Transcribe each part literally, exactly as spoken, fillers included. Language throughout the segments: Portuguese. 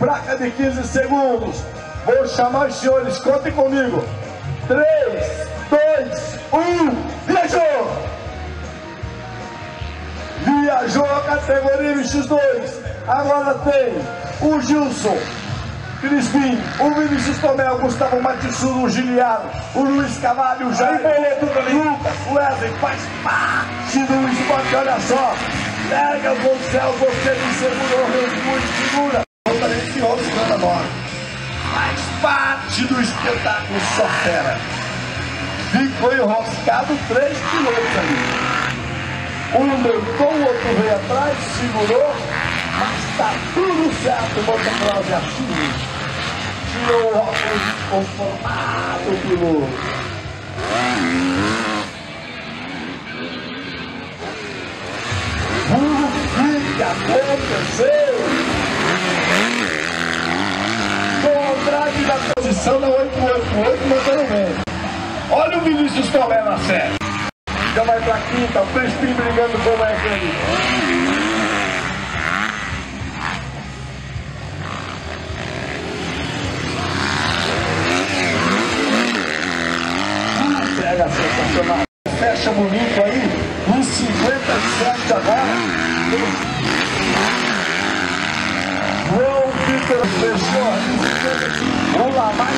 placa de quinze segundos. Vou chamar os senhores, contem comigo. três, dois, um, viajou! Viajou a categoria M X dois. Agora tem o Gilson Crispim, o Vinícius Tomé, o Gustavo Matissuro, o Giliano, o Luiz Cavalho, o Jair Boleto, o Lucas, o Wesley, faz parte do esporte, olha só. Pega o céu, você me segurou, muito segura. Totalmente outro cada nós. Faz parte do espetáculo, só fera. Ficou enroscado três pilotos ali. Um deitou, o outro veio atrás, segurou, mas tá tudo certo, o motocross é assim. Tirou o óculos conformado, piloto. O que aconteceu? Com o drive da posição da oito oito oito, mandando bem. Olha o Vinícius Tomé na série. Já vai pra quinta, o Crispim brigando com o F ali. Pega sensacional. Fecha bonito aí. Uns cinquenta e sete agora. João Vitor fechou. Vamos lá, mais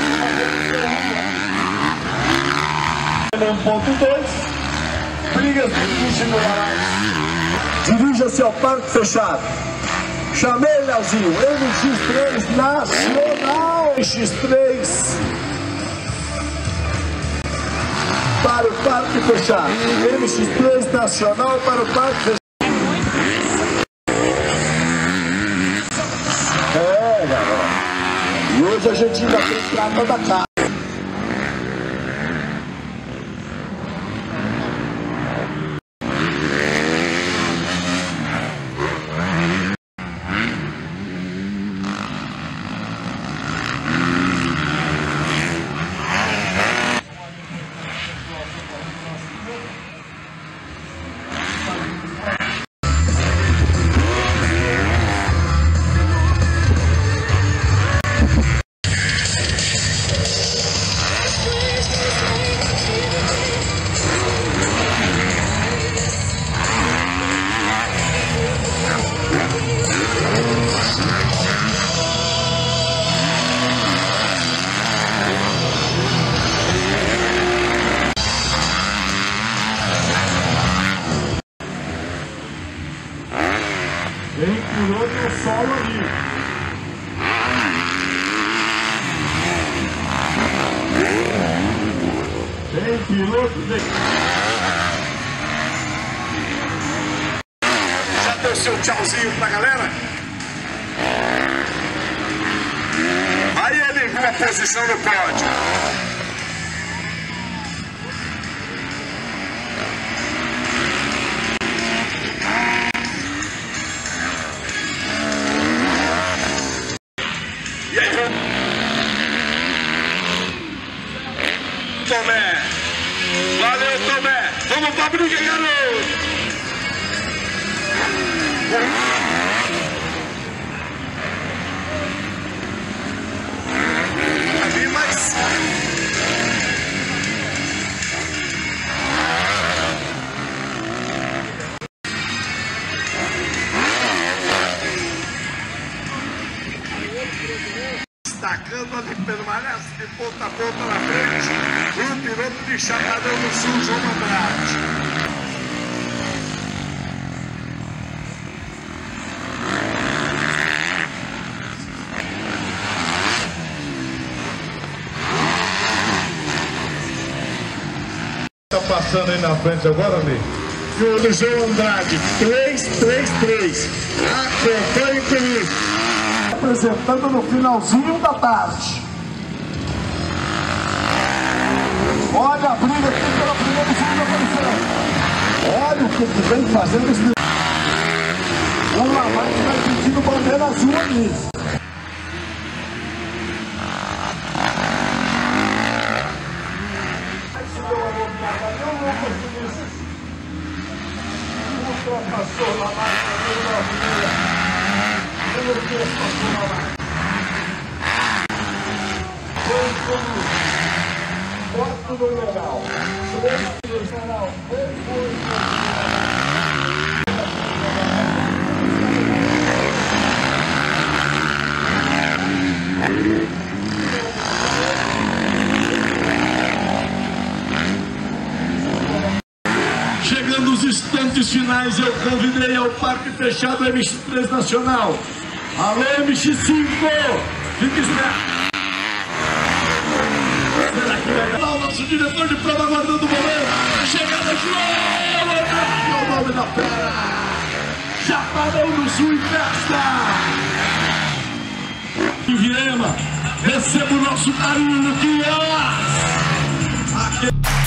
uma vez. um ponto dois. Brigas difíceis no garagem. Dirija-se ao parque fechado. Chamei, Leozinho. M X três Nacional. M X três para o parque fechado. M X três Nacional para o parque fechado. É, garoto. E hoje a gente ainda tem prata da casa. Tem piloto solo ali. Tem piloto de... Já deu seu tchauzinho pra galera? Aí ele com a posição no pódio. Tomé, valeu Tomé, vamos pra briga, garoto! Ali mais. Destacando ali, permanece de ponta a ponta na frente. O piloto de Chapadão do Sul, João Andrade. Tá passando aí na frente agora, amigo? E o do João Andrade, três três três. Acompanhe comigo. Apresentando no finalzinho da tarde. Olha a briga aqui pela primeira e segunda posição. Olha o que ele vem fazendo esse... O Lamarte vai pedindo bandeira azul ali. Aí se deu a voltada, deu um louco nisso. Ultrapassou o Lamarte na primeira. Pelo que passou o Lamarte. tudo legal. Chegando os instantes finais, eu convidei ao Parque Fechado M X três Nacional. Alô, M X cinco! Fique esperto! Será que vai dar o nosso diretor de prova guardando o momento? Chegada de ouro! É o nome da fera! Chapadão do Sul e festa! Em Viema, receba o nosso carinho, Kias! Aqui...